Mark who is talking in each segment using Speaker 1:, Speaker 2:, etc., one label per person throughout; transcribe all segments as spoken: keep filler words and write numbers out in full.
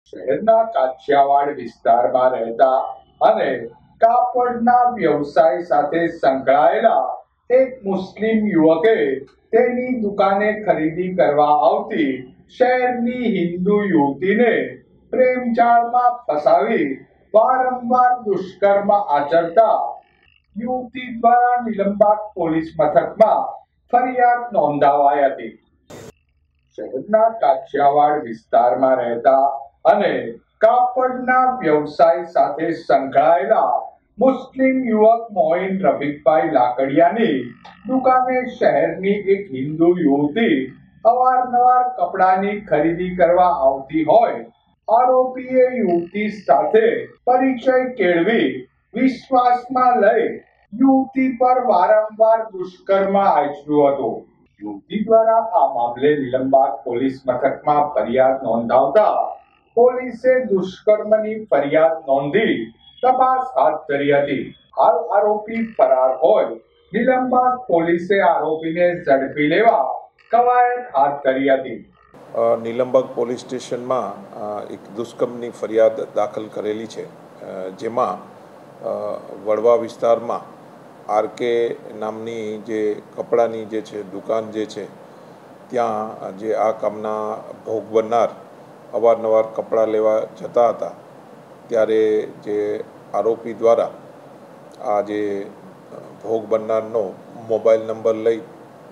Speaker 1: શહેરના કાઠિયાવાડ વિસ્તારમાં રહેતા અને કાપડના વ્યવસાય સાથે સંકળાયેલા એક મુસ્લિમ યુવકે તેની દુકાને ખરીદી કરવા આવતી શહેરની હિન્દુ યુવતીને પ્રેમજાળમાં ફસાવી વારંવાર દુષ્કર્મ આચરતા યુવતી દ્વારા નિલંબાગ પોલીસ મથકમાં ફરિયાદ નોંધાવાઈ હતી। શહેરના કાઠિયાવાડ વિસ્તારમાં રહેતા અને કાપડના વ્યવસાય સાથે સંકળાયેલા મુસ્લિમ યુવક મોઇન રફીકભાઈ લાકડિયાની દુકાને શહેરની એક હિન્દુ યુવતી અવારનવાર કપડાની ખરીદી કરવા આવતી હોય આરોપીએ યુવતી સાથે પરિચય કેળવી વિશ્વાસમાં લઈ યુવતી પર વારંવાર દુષ્કર્મ આચર્યું હતું। યુવતી દ્વારા આ મામલે નિલંબાગ પોલીસ મથકમાં ફરિયાદ નોંધાવતા પોલીસે દુષ્કર્મની ફરિયાદ નોંધી તપાસ હાથ ધરી હતી। હાલ આરોપી ફરાર હોય નિલંબાગ પોલીસે આરોપીને ઝડપી લેવા કવાયત હાથ ધરી હતી।
Speaker 2: નિલંબાગ પોલીસ સ્ટેશનમાં એક દુષ્કર્મની ફરિયાદ દાખલ કરેલી છે, જેમાં વડવા વિસ્તારમાં આરકે નામની જે કપડાની જે છે દુકાન જે છે ત્યાં જે આ કામના ભોગ બનનાર અવારનવાર કપડાં લેવા જતા હતા, ત્યારે જે આરોપી દ્વારા આ જે ભોગ બનનારનો મોબાઈલ નંબર લઈ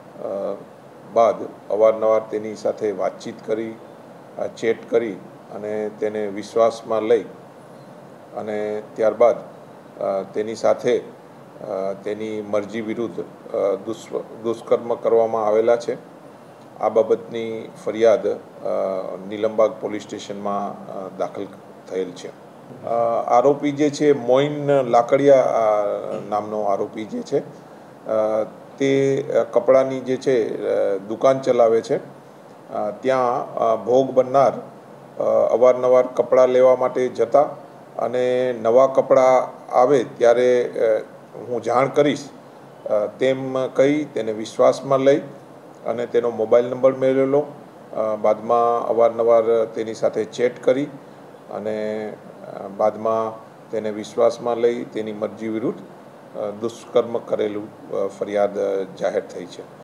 Speaker 2: બાદ અવારનવાર તેની સાથે વાતચીત કરી, ચેટ કરી અને તેને વિશ્વાસમાં લઈ અને ત્યારબાદ તેની સાથે તેની મરજી વિરુદ્ધ દુષ્કર્મ કરવામાં આવેલા છે। આ બાબતની ફરિયાદ નિલંબાગ પોલીસ સ્ટેશનમાં દાખલ થયેલ છે। આરોપી જે છે મોઇન લાકડિયા નામનો આરોપી જે છે તે કપડાની જે છે દુકાન ચલાવે છે। ત્યાં ભોગ બનનાર અવારનવાર કપડાં લેવા માટે જતા અને નવા કપડાં આવે ત્યારે હું જાણ કરીશ તેમ કહી તેને વિશ્વાસમાં લઈ અને તેનો મોબાઈલ નંબર મેળવેલો, બાદમાં અવારનવાર તેની સાથે ચેટ કરી અને બાદમાં તેને વિશ્વાસમાં લઈ તેની મરજી વિરુદ્ધ દુષ્કર્મ કરેલું ફરિયાદ જાહેર થઈ છે।